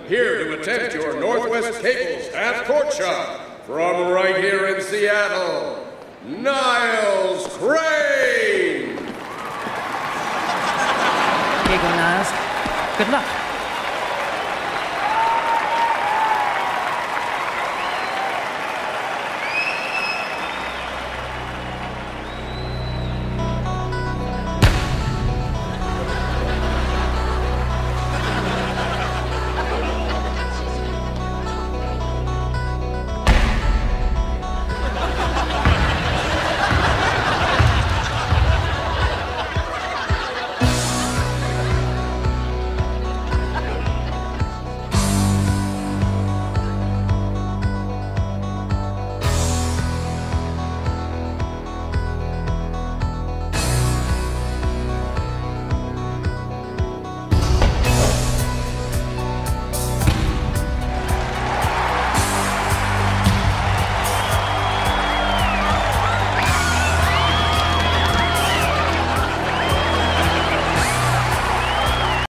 here to attempt your Northwest Cables half-court shot from right here in Seattle, Niles Crane! Here you go, Niles. Good luck.